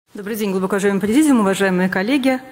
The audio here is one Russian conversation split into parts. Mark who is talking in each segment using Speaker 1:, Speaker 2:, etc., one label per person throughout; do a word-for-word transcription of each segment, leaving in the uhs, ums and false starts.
Speaker 1: Добрый день, глубоко уважаемый президиум, уважаемые коллеги.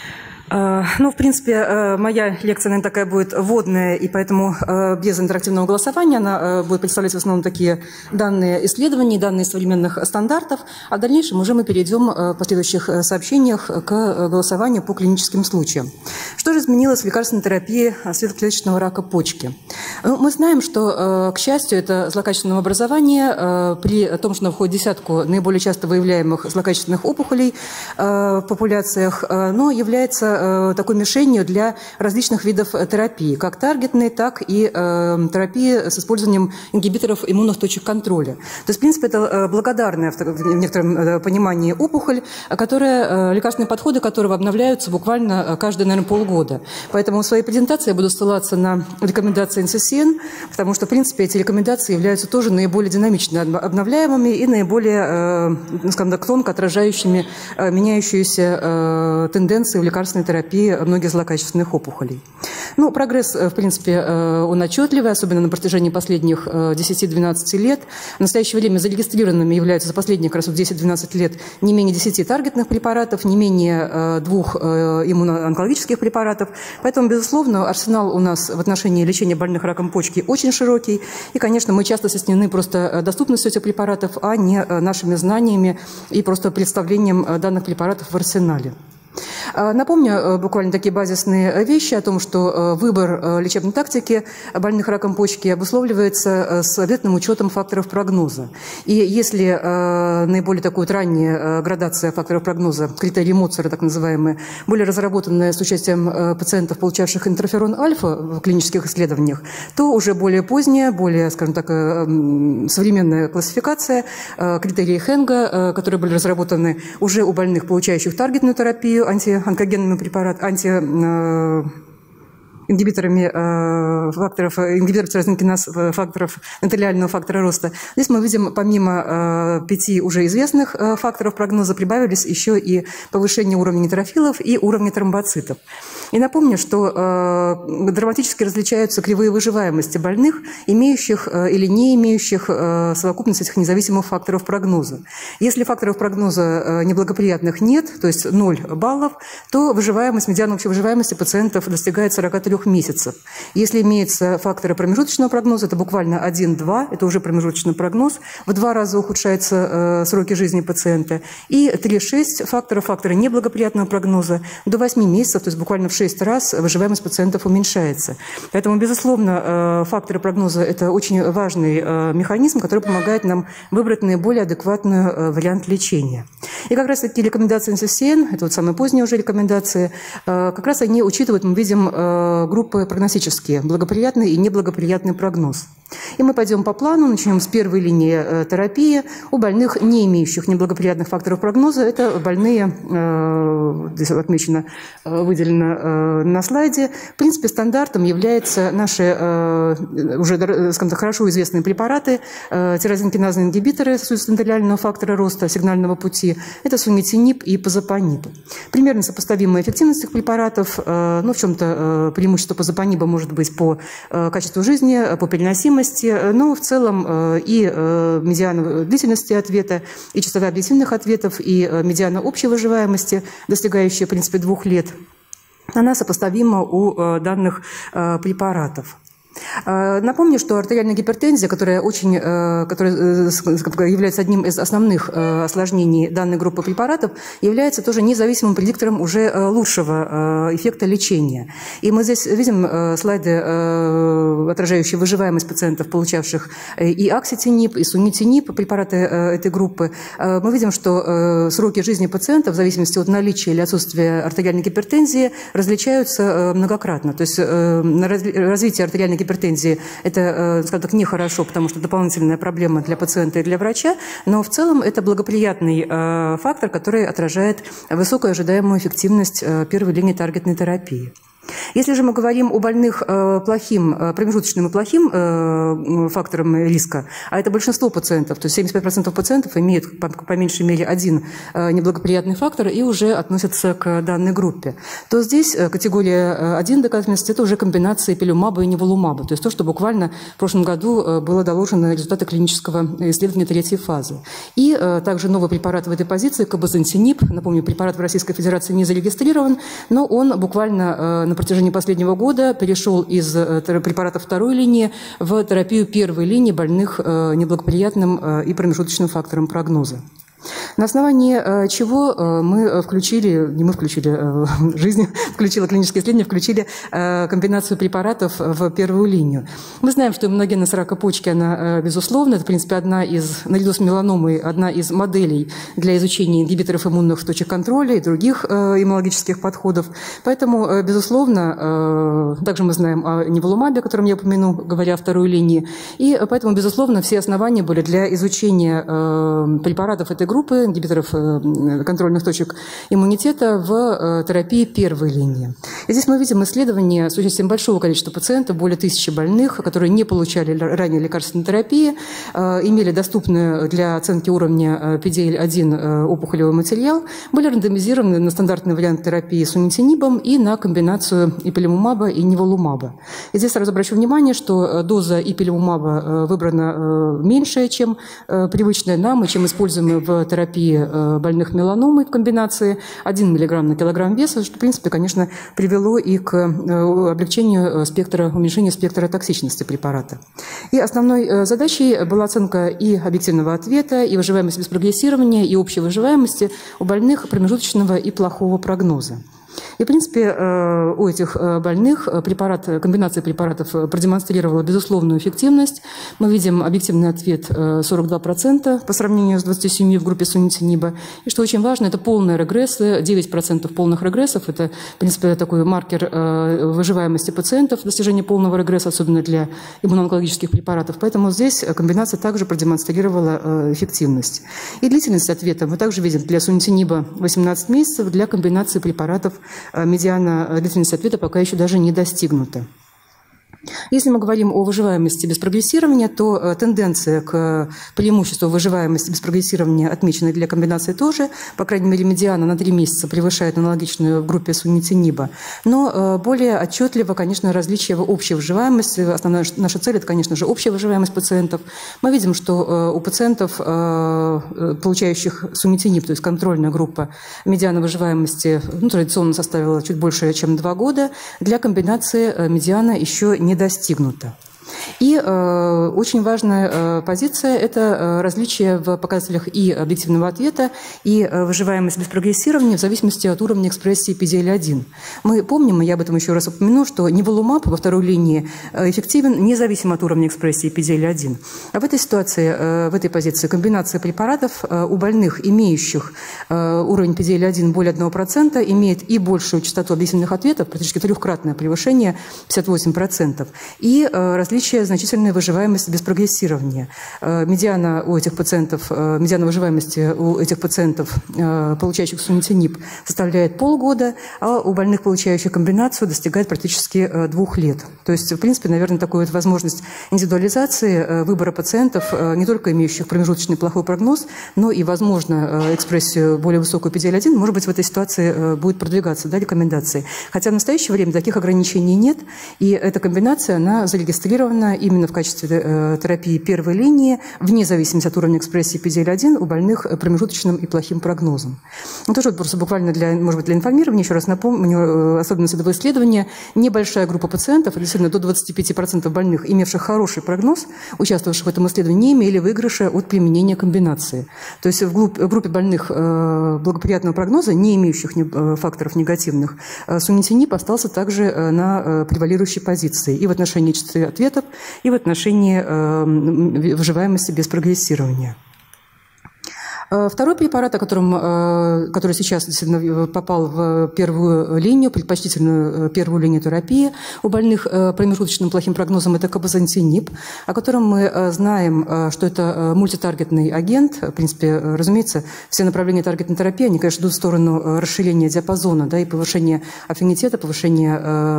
Speaker 1: Ну, в принципе, моя лекция, наверное, такая будет вводная, и поэтому без интерактивного голосования она будет представлять в основном такие данные исследований, данные современных стандартов, а в дальнейшем уже мы перейдем в последующих сообщениях к голосованию по клиническим случаям. Что же изменилось в лекарственной терапии светлоклеточного рака почки? Мы знаем, что, к счастью, это злокачественное образование при том, что оно входит в десятку наиболее часто выявляемых злокачественных опухолей в популяциях, но является такой мишенью для различных видов терапии, как таргетной, так и э, терапии с использованием ингибиторов иммунных точек контроля. То есть, в принципе, это благодарная в некотором понимании опухоль, которая, лекарственные подходы которого обновляются буквально каждые, наверное, полгода. Поэтому в своей презентации я буду ссылаться на рекомендации эн си си эн, потому что, в принципе, эти рекомендации являются тоже наиболее динамично обновляемыми и наиболее, э, скажем так, тонко отражающими э, меняющиеся э, тенденции в лекарственной терапии многих злокачественных опухолей. Ну, прогресс, в принципе, он отчетливый, особенно на протяжении последних десяти-двенадцати лет. В настоящее время зарегистрированными являются за последние как раз десять-двенадцать лет не менее десяти таргетных препаратов, не менее двух иммуноонкологических препаратов. Поэтому, безусловно, арсенал у нас в отношении лечения больных раком почки очень широкий. И, конечно, мы часто стеснены просто доступностью этих препаратов, а не нашими знаниями и просто представлением данных препаратов в арсенале. Напомню буквально такие базисные вещи о том, что выбор лечебной тактики больных раком почки обусловливается с обязательным учетом факторов прогноза. И если наиболее такая вот ранняя градация факторов прогноза, критерии Моцера так называемые, более разработанная с участием пациентов, получавших интерферон альфа в клинических исследованиях, то уже более поздняя, более, скажем так, современная классификация, критерии Хенга, которые были разработаны уже у больных, получающих таргетную терапию, антионкогенными препаратами, анти, э, ингибиторами э, факторов, ингибиторов тирозинкиназ, факторов эндотелиального фактора роста. Здесь мы видим, помимо э, пяти уже известных э, факторов прогноза, прибавились еще и повышение уровня нейтрофилов и уровня тромбоцитов. И напомню, что э, драматически различаются кривые выживаемости больных, имеющих э, или не имеющих э, совокупность этих независимых факторов прогноза. Если факторов прогноза э, неблагоприятных нет, то есть ноль баллов, то выживаемость, медиана общей выживаемости пациентов достигает сорока трёх месяцев. Если имеются факторы промежуточного прогноза, это буквально один-два, это уже промежуточный прогноз, в два раза ухудшаются э, сроки жизни пациента, и три-шесть факторов, факторы неблагоприятного прогноза, до восьми месяцев, то есть буквально в шесть раз выживаемость пациентов уменьшается. Поэтому, безусловно, факторы прогноза – это очень важный механизм, который помогает нам выбрать наиболее адекватный вариант лечения. И как раз таки рекомендации эн си си эн, это вот самые поздние уже рекомендации, как раз они учитывают, мы видим, группы прогностические, благоприятный и неблагоприятный прогноз. И мы пойдем по плану, начнем с первой линии терапии. У больных, не имеющих неблагоприятных факторов прогноза, это больные, здесь отмечено, выделено на слайде. В принципе, стандартом являются наши уже, скажем так, хорошо известные препараты, тирозинкиназные ингибиторы сосудисто-эндотелиального фактора роста сигнального пути, это сунитинип и позапанип. Примерно сопоставимая эффективность этих препаратов, но в чем-то преимущество позапаниба может быть по качеству жизни, по переносимости, но в целом и медиана длительности ответа, и частота объективных ответов, и медиана общей выживаемости, достигающая, в принципе, двух лет, она сопоставима у данных препаратов. Напомню, что артериальная гипертензия, которая, очень, которая является одним из основных осложнений данной группы препаратов, является тоже независимым предиктором уже лучшего эффекта лечения. И мы здесь видим слайды, отражающие выживаемость пациентов, получавших и акситинип, и сунитинип, препараты этой группы. Мы видим, что сроки жизни пациентов в зависимости от наличия или отсутствия артериальной гипертензии различаются многократно. То есть развитие артериальной гипертензии это, скажем так, нехорошо, потому что дополнительная проблема для пациента и для врача, но в целом это благоприятный фактор, который отражает высокую ожидаемую эффективность первой линии таргетной терапии. Если же мы говорим о больных плохим, промежуточным и плохим фактором риска, а это большинство пациентов, то есть семьдесят пять процентов пациентов имеют по, по меньшей мере один неблагоприятный фактор и уже относятся к данной группе, то здесь категория один доказательности – это уже комбинация пилюмаба и неволумаба, то есть то, что буквально в прошлом году было доложено результаты клинического исследования третьей фазы. И также новый препарат в этой позиции – кабазантиниб. Напомню, препарат в Российской Федерации не зарегистрирован, но он буквально на протяжении последнего года перешел из препарата второй линии в терапию первой линии больных неблагоприятным и промежуточным фактором прогноза. На основании чего мы включили, не мы включили, жизнь включила клинические исследования, включили комбинацию препаратов в первую линию. Мы знаем, что иммуногенность рака почки, она безусловно, это, в принципе, одна из, наряду с меланомой, одна из моделей для изучения ингибиторов иммунных точек контроля и других иммунологических подходов. Поэтому, безусловно, также мы знаем о неволумабе, о котором я упомяну, говоря о второй линии, и поэтому, безусловно, все основания были для изучения препаратов этой группы, ингибиторов контрольных точек иммунитета в терапии первой линии. И здесь мы видим исследования с участием большого количества пациентов, более тысячи больных, которые не получали ранее лекарственной терапии, имели доступный для оценки уровня пи ди эл один опухолевый материал, были рандомизированы на стандартный вариант терапии с унитинибом и на комбинацию ипилимумаба и неволумаба. И здесь сразу обращу внимание, что доза ипилимумаба выбрана меньшая, чем привычная нам и чем используемая в терапии больных меланомой в комбинации один миллиграмм на килограмм веса, что, в принципе, конечно, привело и к облегчению спектра, уменьшению спектра токсичности препарата. И основной задачей была оценка и объективного ответа, и выживаемости без прогрессирования, и общей выживаемости у больных промежуточного и плохого прогноза. И, в принципе, у этих больных препарат, комбинация препаратов продемонстрировала безусловную эффективность. Мы видим объективный ответ сорок два процента по сравнению с двадцатью семью процентами в группе сунитиниба. И что очень важно, это полные регрессы, девять процентов полных регрессов. Это, в принципе, такой маркер выживаемости пациентов, достижения полного регресса, особенно для иммуноонкологических препаратов. Поэтому здесь комбинация также продемонстрировала эффективность. И длительность ответа мы также видим для сунитиниба восемнадцать месяцев, для комбинации препаратов медиана длительности ответа пока еще даже не достигнута. Если мы говорим о выживаемости без прогрессирования, то тенденция к преимуществу выживаемости без прогрессирования отмечена для комбинации тоже. По крайней мере, медиана на три месяца превышает аналогичную в группе сунитиниба. Но более отчетливо, конечно, различие в общей выживаемости. Основная наша цель – это, конечно же, общая выживаемость пациентов. Мы видим, что у пациентов, получающих сунитиниб, то есть контрольная группа, медиана выживаемости ну, традиционно составила чуть больше, чем два года. Для комбинации медиана еще не достигнута. И э, очень важная э, позиция – это э, различие в показателях и объективного ответа, и э, выживаемость без прогрессирования в зависимости от уровня экспрессии пи ди эл один. Мы помним, и я об этом еще раз упомяну, что неволумаб во второй линии э, эффективен независимо от уровня экспрессии пи ди эл один. А в этой ситуации, э, в этой позиции комбинация препаратов э, у больных, имеющих э, уровень пи ди эл один более одного процента, имеет и большую частоту объективных ответов, практически трехкратное превышение, пятьдесят восемь процентов, и э, различие значительная выживаемость без прогрессирования. Медиана у этих пациентов, медиана выживаемости у этих пациентов, получающих сунитиниб, составляет полгода, а у больных, получающих комбинацию, достигает практически двух лет. То есть, в принципе, наверное, такая вот возможность индивидуализации выбора пациентов, не только имеющих промежуточный плохой прогноз, но и, возможно, экспрессию более высокую пи ди эл один, может быть, в этой ситуации будет продвигаться, да, рекомендации. Хотя в настоящее время таких ограничений нет, и эта комбинация, она зарегистрирована именно в качестве э, терапии первой линии, вне зависимости от уровня экспрессии пи ди эл один у больных промежуточным и плохим прогнозом. Ну, тоже вот просто буквально для, может быть, для информирования, еще раз напомню, э, особенность этого исследования, небольшая группа пациентов, действительно до двадцати пяти процентов больных, имевших хороший прогноз, участвовавших в этом исследовании, не имели выигрыша от применения комбинации. То есть в, глуб, в группе больных э, благоприятного прогноза, не имеющих не, э, факторов негативных, э, сунитиниб остался также э, на э, превалирующей позиции и в отношении частоты ответов, и в отношении э, выживаемости без прогрессирования. Второй препарат, о котором, который сейчас действительно попал в первую линию, предпочтительную первую линию терапии у больных промежуточным плохим прогнозом, это кабазантинип, о котором мы знаем, что это мультитаргетный агент. В принципе, разумеется, все направления таргетной терапии, они, конечно, идут в сторону расширения диапазона, да, и повышения аффинитета, повышения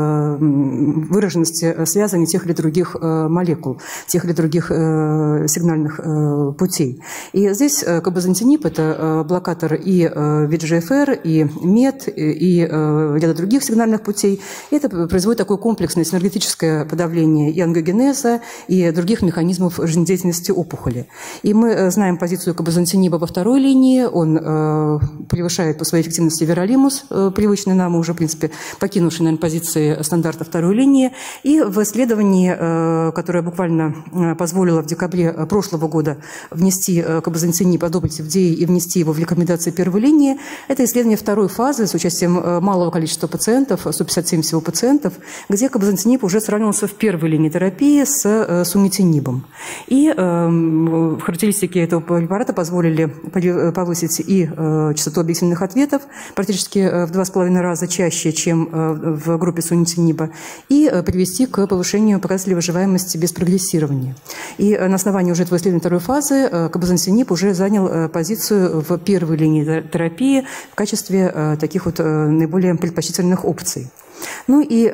Speaker 1: выраженности связывания тех или других молекул, тех или других сигнальных путей. И здесь кабазантинип – это блокатор и ви джи эф ар, и мет, и ряда других сигнальных путей. И это производит такое комплексное синергетическое подавление и ангиогенеза, и других механизмов жизнедеятельности опухоли. И мы знаем позицию кабазантиниба во второй линии. Он превышает по своей эффективности веролимус, привычный нам уже, в принципе, покинувший, наверное, позиции стандарта второй линии. И в исследовании, которое буквально позволило в декабре прошлого года внести кабазантинип, одобрить в ди и внести его в рекомендации первой линии. Это исследование второй фазы с участием малого количества пациентов, сто пятьдесят семь всего пациентов, где кабазантинип уже сравнивался в первой линии терапии с сумитинибом. И э, характеристики этого препарата позволили повысить и э, частоту объективных ответов практически в два с половиной раза чаще, чем э, в группе сумитиниба, и э, привести к повышению показателей выживаемости без прогрессирования. И э, на основании уже этого исследования второй фазы э, кабазантинип уже занял э, позицию в первой линии терапии в качестве э, таких вот э, наиболее предпочтительных опций. Ну и,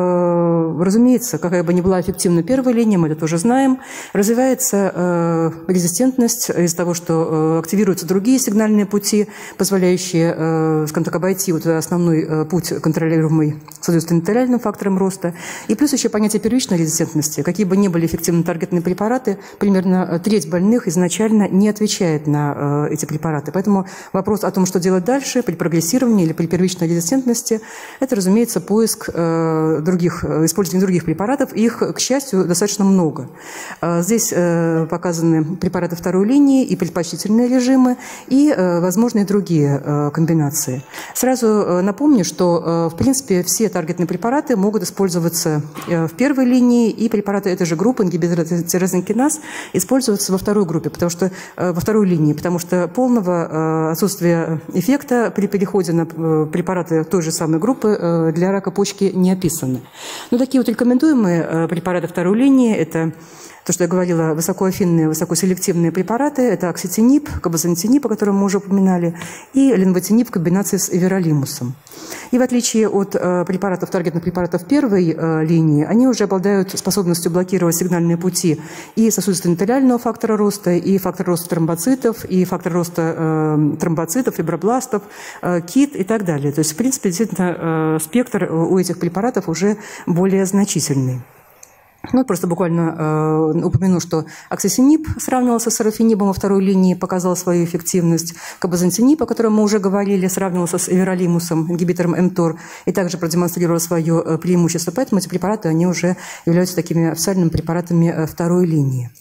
Speaker 1: э, разумеется, какая бы ни была эффективна первая линия, мы это тоже знаем, развивается э, резистентность из-за того, что э, активируются другие сигнальные пути, позволяющие, э, скажем так, обойти вот основной э, путь, контролируемый, соответственно, эндотелиальным фактором роста. И плюс еще понятие первичной резистентности. Какие бы ни были эффективны таргетные препараты, примерно треть больных изначально не отвечает на э, эти препараты. Поэтому вопрос о том, что делать дальше при прогрессировании или при первичной резистентности, это, разумеется, поиск э, других, использование других препаратов. Их, к счастью, достаточно много. Э, здесь э, показаны препараты второй линии и предпочтительные режимы, и, э, возможно, и другие э, комбинации. Сразу э, напомню, что, э, в принципе, все таргетные препараты могут использоваться э, в первой линии, и препараты этой же группы, ингибиторы тирозинкиназ, используются во второй группе, потому что, э, во второй линии, потому что полного э, отсутствия эффекта при переходе на э, препараты той же самой группы э, для рака почки не описаны. Но такие вот рекомендуемые препараты второй линии – это то, что я говорила, высокоафинные, высокоселективные препараты – это окситинип, кабазантинип, о котором мы уже упоминали, и ленвотинип в комбинации с эверолимусом. И в отличие от э, препаратов, таргетных препаратов первой э, линии, они уже обладают способностью блокировать сигнальные пути и сосудисто-эндотелиального фактора роста, и фактор роста тромбоцитов, и фактор роста э, тромбоцитов, фибробластов, э, кит и так далее. То есть, в принципе, действительно, э, спектр у этих препаратов уже более значительный. Ну, просто буквально э, упомяну, что оксисинип сравнивался с сарафинибом во второй линии, показал свою эффективность. Кабазантинип, о котором мы уже говорили, сравнивался с эверолимусом, ингибитором эм-тор, и также продемонстрировал свое преимущество. Поэтому эти препараты, они уже являются такими официальными препаратами второй линии.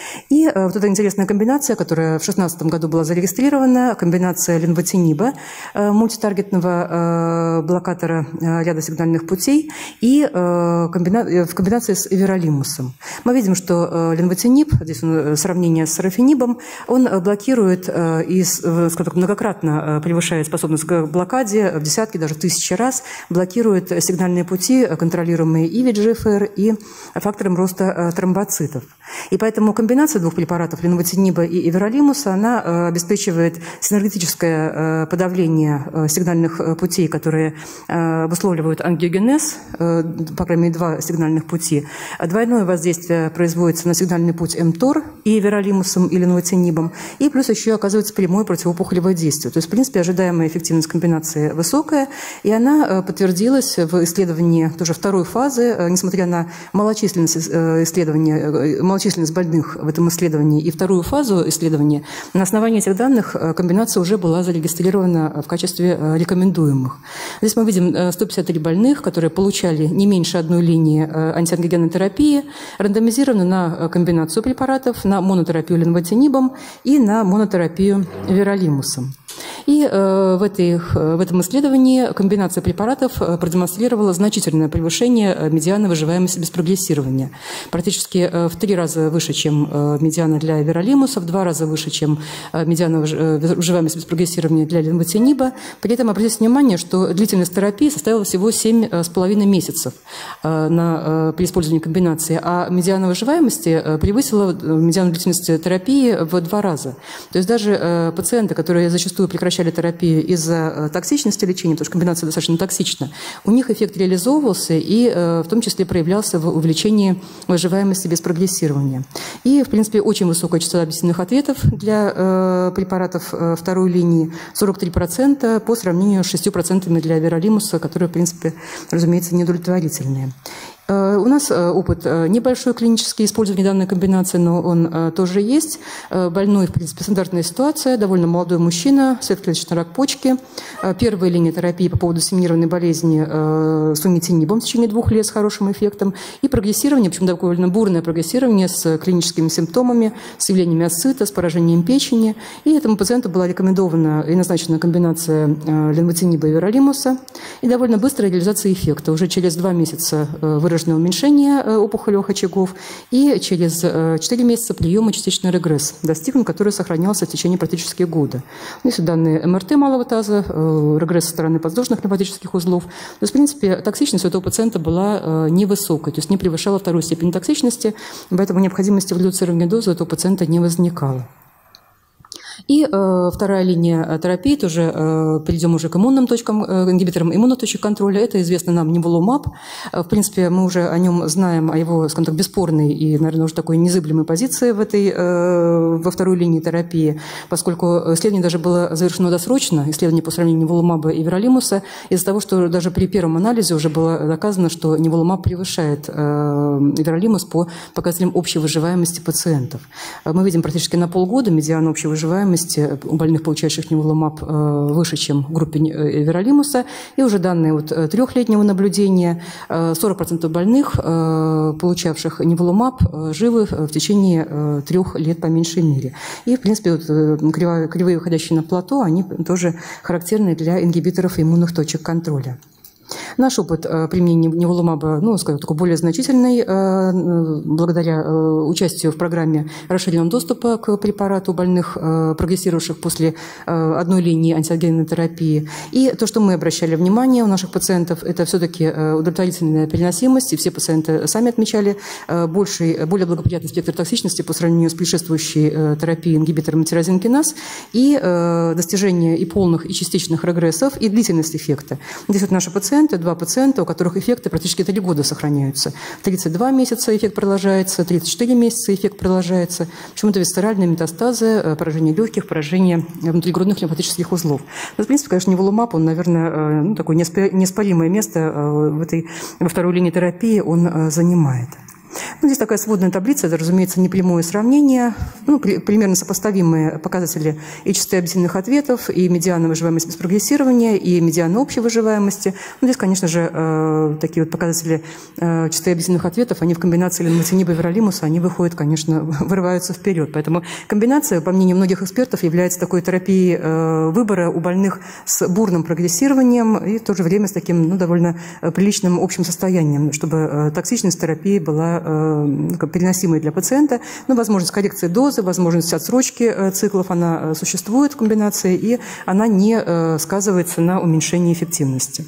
Speaker 1: И э, вот эта интересная комбинация, которая в две тысячи шестнадцатом году была зарегистрирована, комбинация ленвотиниба, э, мультитаргетного э, блокатора э, ряда сигнальных путей, и э, комбина... в комбинации с эверолимусом. Мы видим, что э, ленвотинип, здесь он, сравнение с сарафинибом, он блокирует э, и, скажем так, многократно превышает способность к блокаде, в десятки, даже в тысячи раз, блокирует сигнальные пути, контролируемые и ви джи эф ар, и фактором роста э, тромбоцитов. И поэтому комбинация двух препаратов, ленвотиниба и эверолимуса, она э, обеспечивает синергетическое э, подавление э, сигнальных э, путей, которые э, обусловливают ангиогенез, э, по крайней мере, два сигнальных пути. Двойное воздействие производится на сигнальный путь эм-тор и эверолимусом и ленвотинибом, и плюс еще оказывается прямое противоопухолевое действие. То есть, в принципе, ожидаемая эффективность комбинации высокая, и она э, подтвердилась в исследовании тоже второй фазы, э, несмотря на малочисленность э, исследования, э, малочисленность больных в этом исследовании и вторую фазу исследования, на основании этих данных комбинация уже была зарегистрирована в качестве рекомендуемых. Здесь мы видим сто пятьдесят три больных, которые получали не меньше одной линии антиангиогенной терапии, рандомизированы на комбинацию препаратов, на монотерапию ленвотинибом и на монотерапию эверолимусом. И в, этой, в этом исследовании комбинация препаратов продемонстрировала значительное превышение медианы выживаемости без прогрессирования. Практически в три раза выше, чем медиана для эверолимуса, в два раза выше, чем медиана выживаемости без прогрессирования для ленвотиниба. При этом обратите внимание, что длительность терапии составила всего семь с половиной месяцев на, при использовании комбинации, а медиана выживаемости превысила медиану длительности терапии в два раза. То есть даже пациенты, которые зачастую прекращали терапию из-за токсичности лечения, потому что комбинация достаточно токсична, у них эффект реализовывался и в том числе проявлялся в увеличении выживаемости без прогрессирования. И, в принципе, очень высокая частота объясненных ответов для препаратов второй линии, сорок три процента по сравнению с шестью процентами для эверолимуса, которые, в принципе, разумеется, неудовлетворительные. У нас опыт небольшой клинический использования данной комбинации, но он тоже есть. Больной, в принципе, стандартная ситуация, довольно молодой мужчина, светлоклеточный рак почки. Первая линия терапии по поводу диссеминированной болезни с умитинибом в течение двух лет с хорошим эффектом. И прогрессирование, причем довольно бурное прогрессирование с клиническими симптомами, с явлениями асцита, с поражением печени. И этому пациенту была рекомендована и назначена комбинация ленвотиниба и эверолимуса. И довольно быстрая реализация эффекта. Уже через два месяца выраженное уменьшение опухолевых очагов и через четыре месяца приема частичный регресс достигнут, который сохранялся в течение практически года. Есть данные эм эр тэ малого таза, регресс со стороны подвздошных лимфатических узлов. То есть, в принципе, токсичность у этого пациента была невысокой, то есть не превышала вторую степень токсичности, поэтому необходимости в редуцировании дозы у этого пациента не возникало. И э, вторая линия терапии, тоже э, перейдем уже к иммунным точкам, э, ингибиторам иммунных точек контроля. Это известно нам неволумаб. В принципе, мы уже о нем знаем, о его, скажем так, бесспорной и, наверное, уже такой незыблемой позиции в этой, э, во второй линии терапии, поскольку исследование даже было завершено досрочно, исследование по сравнению неволумаба и эверолимуса, из-за того, что даже при первом анализе уже было доказано, что неволумаб превышает э, эверолимус по показателям общей выживаемости пациентов. Мы видим практически на полгода медиану общей выживаемости у больных, получающих неволумаб, выше, чем в группе эверолимуса. И уже данные вот трехлетнего наблюдения, сорок процентов больных, получавших неволумаб, живы в течение трех лет по меньшей мере. И, в принципе, вот кривые, кривые, выходящие на плато, они тоже характерны для ингибиторов иммунных точек контроля. Наш опыт применения неволумаба, ну, скажем, такой более значительный, благодаря участию в программе расширенного доступа к препарату у больных, прогрессировавших после одной линии антиогенной терапии. И то, что мы обращали внимание у наших пациентов, это все-таки удовлетворительная переносимость, и все пациенты сами отмечали больший, более благоприятный спектр токсичности по сравнению с предшествующей терапией ингибитором тирозинкиназ, и достижение и полных, и частичных регрессов, и длительность эффекта. Здесь вот наши пациенты, два пациента, у которых эффекты практически три года сохраняются. тридцать два месяца эффект продолжается, тридцать четыре месяца эффект продолжается. Причем это висцеральные метастазы, поражение легких, поражение внутригрудных лимфатических узлов. Но, в принципе, конечно, неволумаб, он, наверное, ну, такое неоспоримое место в этой, во второй линии терапии он занимает. Ну, здесь такая сводная таблица, это, разумеется, не прямое сравнение, ну, при, примерно сопоставимые показатели и частоты объясненных ответов, и медиана выживаемости без прогрессирования, и медиана общей выживаемости. Ну, здесь, конечно же, э, такие вот показатели э, частоты объясненных ответов, они в комбинации ленвотиниба и эверолимуса, они выходят, конечно, вырываются вперед. Поэтому комбинация, по мнению многих экспертов, является такой терапией э, выбора у больных с бурным прогрессированием и в то же время с таким, ну, довольно приличным общим состоянием, чтобы э, токсичность терапии была переносимой для пациента, но возможность коррекции дозы, возможность отсрочки циклов, она существует в комбинации, и она не сказывается на уменьшении эффективности.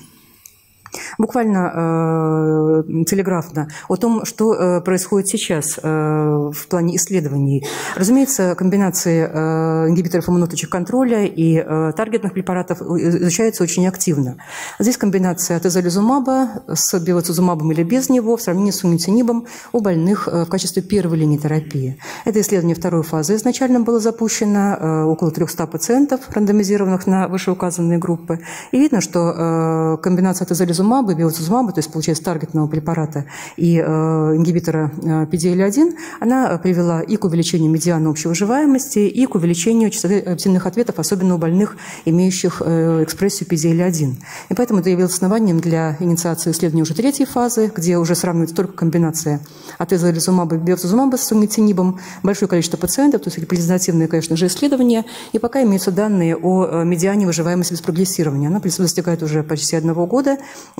Speaker 1: Буквально э, телеграфно о том, что э, происходит сейчас э, в плане исследований. Разумеется, комбинации э, ингибиторов иммунных точек контроля и э, таргетных препаратов изучаются очень активно. Здесь комбинация атезолизумаба с бевацизумабом или без него в сравнении с умитинибом у больных э, в качестве первой линии терапии. Это исследование второй фазы изначально было запущено, э, около трёхсот пациентов, рандомизированных на вышеуказанные группы. И видно, что э, комбинация атезолизумаба бевацизумаба и бевацизумаба, то есть, получается, таргетного препарата и э, ингибитора э, пи ди эл один, она привела и к увеличению медианы общей выживаемости, и к увеличению частоты рептильных ответов, особенно у больных, имеющих э, экспрессию пи ди эл один. И поэтому это явилось основанием для инициации исследования уже третьей фазы, где уже сравнивается только комбинация атезолизумаба и бевацизумаба с сунитинибом, большое количество пациентов, то есть репрезентативные, конечно же, исследования, и пока имеются данные о медиане выживаемости без прогрессирования. Она достигает уже почти одного года,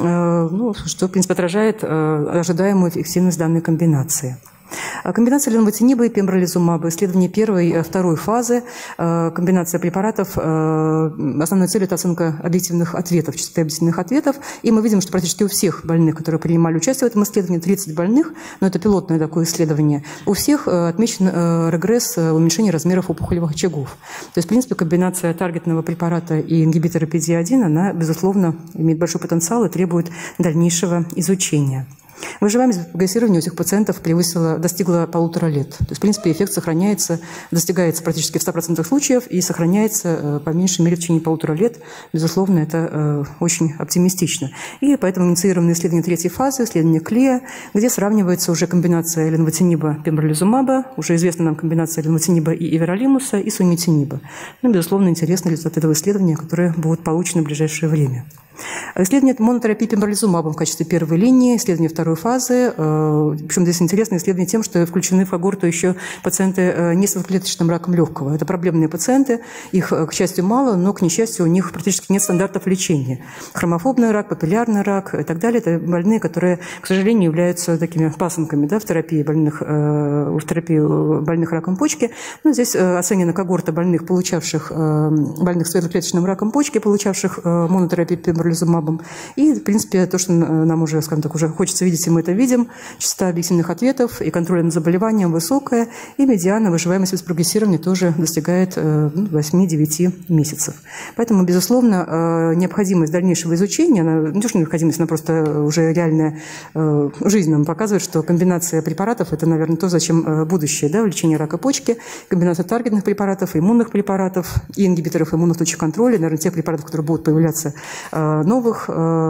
Speaker 1: ну, что, в принципе, отражает ожидаемую эффективность данной комбинации. Комбинация ленивотиниба и пембролизумаба, исследование первой и второй фазы, комбинация препаратов, основной цель – это оценка объективных ответов, частоты объективных ответов, и мы видим, что практически у всех больных, которые принимали участие в этом исследовании, тридцать больных, но это пилотное такое исследование, у всех отмечен регресс уменьшения размеров опухолевых очагов. То есть, в принципе, комбинация таргетного препарата и ингибитора пи ди эл один, она, безусловно, имеет большой потенциал и требует дальнейшего изучения. Выживаемость без прогрессирования у этих пациентов превысила, достигла полутора лет. То есть, в принципе, эффект сохраняется, достигается практически в ста процентах случаев и сохраняется по меньшей мере в течение полутора лет. Безусловно, это очень оптимистично. И поэтому инициировано исследование третьей фазы, исследование клея, где сравнивается уже комбинация ленивотиниба пембролизумаба, уже известна нам комбинация ленивотиниба и эверолимуса, и сунитиниба. Ну, безусловно, интересны результаты этого исследования, которые будут получены в ближайшее время. Исследование монотерапии пембролизумабом в качестве первой линии, исследование второй фазы. Причем здесь интересное исследование тем, что включены в когорту еще пациенты не с двухклеточным раком легкого. Это проблемные пациенты, их, к счастью, мало, но, к несчастью, у них практически нет стандартов лечения. Хромофобный рак, папиллярный рак и так далее. Это больные, которые, к сожалению, являются такими пасынками, да, в терапии больных, в терапии больных раком почки. Но здесь оценена когорта больных, получавших, больных с двухклеточным раком почки, получавших монотерапию пембролизумабом. И, в принципе, то, что нам уже, скажем так, уже хочется видеть, и мы это видим, частота объективных ответов и контроль над заболеванием высокая, и медиана выживаемость без прогрессирования тоже достигает восьми-девяти месяцев. Поэтому, безусловно, необходимость дальнейшего изучения, она, не то что необходимость, она просто уже реальная жизнь нам показывает, что комбинация препаратов – это, наверное, то, зачем будущее, да, в лечении рака почки, комбинация таргетных препаратов, иммунных препаратов и ингибиторов иммунных точек контроля, наверное, тех препаратов, которые будут появляться новых,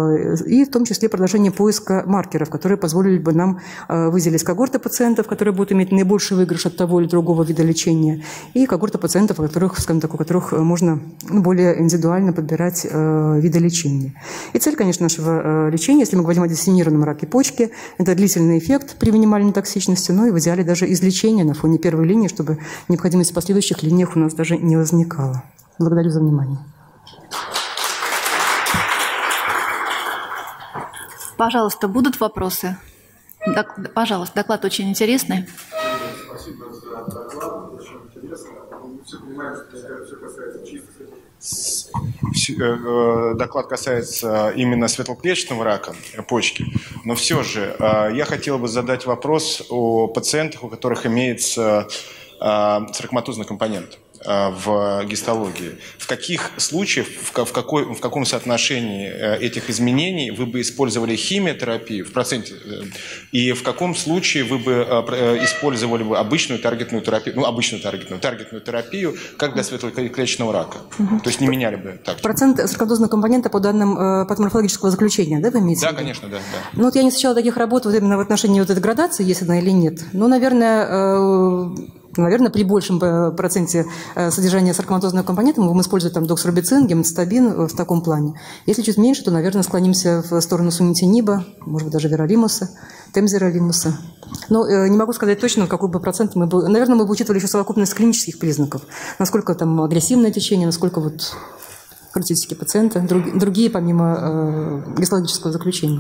Speaker 1: и в том числе продолжение поиска маркеров, которые позволили бы нам выделить когорты пациентов, которые будут иметь наибольший выигрыш от того или другого вида лечения, и когорты пациентов, у которых, скажем так, у которых можно более индивидуально подбирать виды лечения. И цель, конечно, нашего лечения, если мы говорим о диссеминированном раке почки, это длительный эффект при минимальной токсичности, но и в идеале даже излечение на фоне первой линии, чтобы необходимость в последующих линиях у нас даже не возникала. Благодарю за внимание.
Speaker 2: Пожалуйста, будут вопросы? Док, пожалуйста, доклад очень интересный.
Speaker 3: Спасибо за доклад, очень интересно. Мы все понимаем, что все касается чисто. Доклад касается именно светлоклеточного рака почки, но все же я хотел бы задать вопрос о пациентах, у которых имеется саркоматозный компонент в гистологии. В каких случаях, в, какой, в каком соотношении этих изменений вы бы использовали химиотерапию в проценте, и в каком случае вы бы использовали бы обычную таргетную терапию, ну, обычную таргетную, таргетную терапию, как для светлоклеточного рака? Угу. То есть не меняли бы так?
Speaker 1: Процент саркоматозного компонента по данным патоморфологического заключения, да, вы имеете?
Speaker 3: Да, конечно, да, да.
Speaker 1: Ну, вот я не встречала таких работ вот именно в отношении вот этой градации, есть она или нет. Ну, наверное, Наверное, при большем проценте содержания саркоматозного компонента мы будем использовать там доксорубицин, гемцитабин в таком плане. Если чуть меньше, то, наверное, склонимся в сторону сунитиниба, может быть, даже веролимуса, темзиролимуса. Но э, не могу сказать точно, какой бы процент мы бы... Наверное, мы бы учитывали еще совокупность клинических признаков. Насколько там агрессивное течение, насколько вот характеристики пациента, друг, другие, помимо э, гистологического заключения.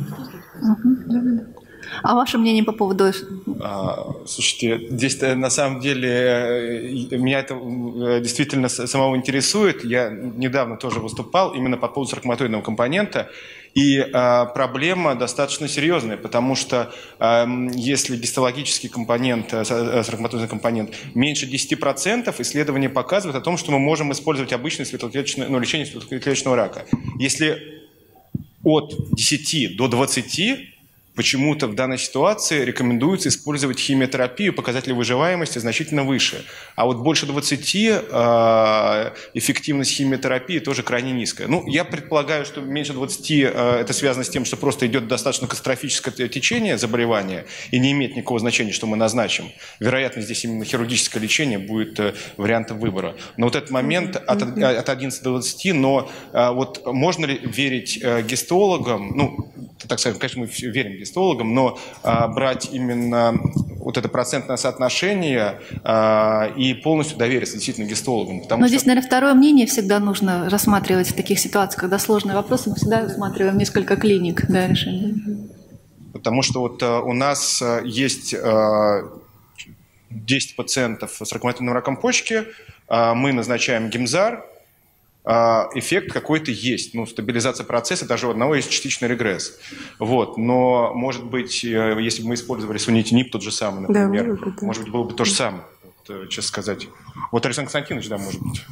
Speaker 2: А ваше мнение по поводу...
Speaker 3: А, слушайте, здесь на самом деле меня это действительно самого интересует. Я недавно тоже выступал именно по поводу саркоматоидного компонента. И а, проблема достаточно серьезная, потому что а, если гистологический компонент, саркоматозный компонент меньше десяти процентов, исследования показывают о том, что мы можем использовать обычное светлоклеточное, ну, лечение светлоклеточного рака. Если от десяти до двадцати, почему-то в данной ситуации рекомендуется использовать химиотерапию, показатели выживаемости значительно выше. А вот больше двадцати эффективность химиотерапии тоже крайне низкая. Ну, я предполагаю, что меньше двадцати это связано с тем, что просто идет достаточно катастрофическое течение заболевания и не имеет никакого значения, что мы назначим. Вероятно, здесь именно хирургическое лечение будет вариантом выбора. Но вот этот момент от, от одиннадцати до двадцати, но вот можно ли верить гистологам, ну, так сказать, конечно, мы верим гистологам, но а, брать именно вот это процентное соотношение а, и полностью довериться действительно гистологам.
Speaker 2: Но что... здесь, наверное, второе мнение всегда нужно рассматривать в таких ситуациях, когда сложные вопросы, мы всегда рассматриваем несколько клиник для решения.
Speaker 3: Потому что вот а, у нас а, есть а, десять пациентов с ракоматозным раком почки, а, мы назначаем Гемзар, эффект какой-то есть, ну, стабилизация процесса, даже у одного есть частичный регресс. Вот. Но, может быть, если бы мы использовали сунитинип, тот же самый, например, да, может быть, было бы то же самое, вот, честно сказать. Вот Александр Константинович, да, может быть.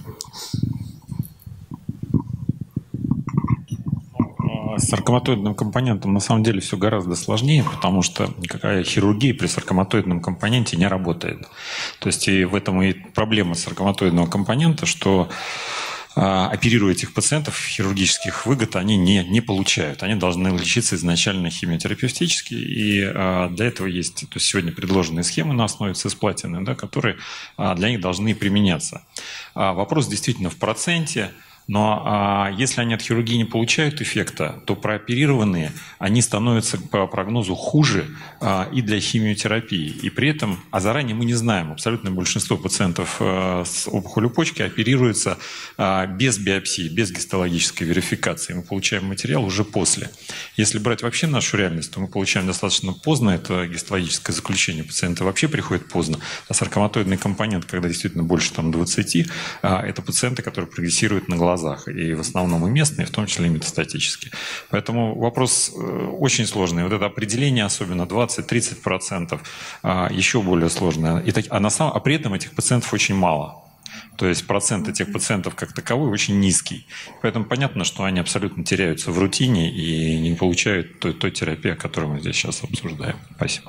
Speaker 4: С саркоматоидным компонентом на самом деле все гораздо сложнее, потому что никакая хирургия при саркоматоидном компоненте не работает. То есть и в этом и проблема саркоматоидного компонента, что оперируя этих пациентов, хирургических выгод они не, не получают. Они должны лечиться изначально химиотерапевтически, и а, для этого есть то есть сегодня предложенные схемы на основе цисплатины, да, которые а, для них должны применяться. А, вопрос действительно в проценте. Но а, если они от хирургии не получают эффекта, то прооперированные, они становятся по прогнозу хуже а, и для химиотерапии. И при этом, а заранее мы не знаем, абсолютное большинство пациентов а, с опухолью почки оперируются а, без биопсии, без гистологической верификации. Мы получаем материал уже после. Если брать вообще нашу реальность, то мы получаем достаточно поздно это гистологическое заключение. Пациенты вообще приходят поздно. А саркоматоидный компонент, когда действительно больше там, двадцати, а, это пациенты, которые прогрессируют на глазах. И в основном и местные, в том числе и метастатические. Поэтому вопрос очень сложный. Вот это определение, особенно двадцать-тридцать процентов, еще более сложное. И так, а, на самом, а при этом этих пациентов очень мало. То есть процент этих пациентов как таковой очень низкий. Поэтому понятно, что они абсолютно теряются в рутине и не получают той, той терапии, о которой мы здесь сейчас обсуждаем. Спасибо.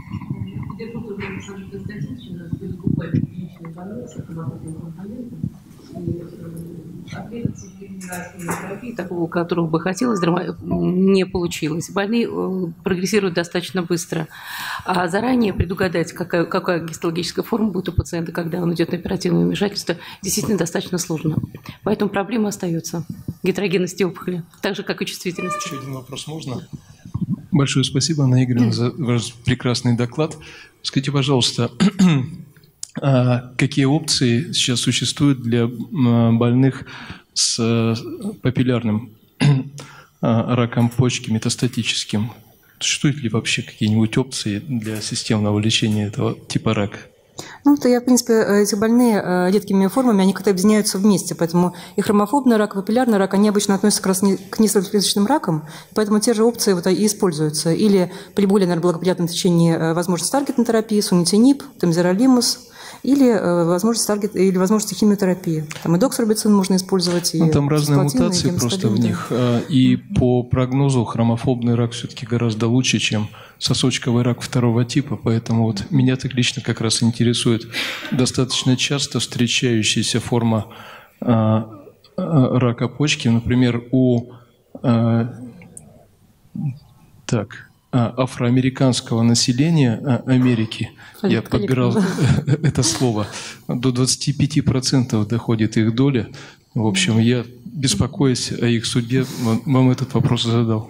Speaker 5: Терапии, такого, которого бы хотелось, не получилось. Больные прогрессируют достаточно быстро. А заранее предугадать, какая, какая гистологическая форма будет у пациента, когда он идет на оперативное вмешательство, действительно достаточно сложно. Поэтому проблема остается. Гетерогенности опухоли, так же, как и чувствительность.
Speaker 6: Еще один вопрос можно? Большое спасибо, Анна Игоревна, за ваш прекрасный доклад. Скажите, пожалуйста, какие опции сейчас существуют для больных с папиллярным раком почки метастатическим? Существуют ли вообще какие-нибудь опции для системного лечения этого типа рака?
Speaker 1: Ну, то я, в принципе, эти больные редкими формами, они как-то объединяются вместе, поэтому и хромофобный рак, и папиллярный рак, они обычно относятся как раз к низкоклеточным ракам, поэтому те же опции вот и используются. Или при более, наверное, благоприятном течении возможность таргетной терапии, сунитинип, темзиролимус, или возможность, таргет, или возможность химиотерапии. Там и доксорубицин можно использовать. И
Speaker 6: ну, там разные мутации просто в них. И по прогнозу хромофобный рак все-таки гораздо лучше, чем сосочковый рак второго типа. Поэтому вот меня так лично как раз интересует достаточно часто встречающаяся форма а, а, рака почки. Например, у а, так, афроамериканского населения Америки, я подбирал это слово, до двадцати пяти процентов доходит их доля. В общем, я, беспокоясь о их судьбе, вам этот вопрос задал.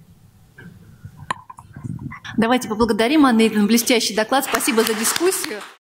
Speaker 2: Давайте поблагодарим Анну Игоревну. Блестящий доклад. Спасибо за дискуссию.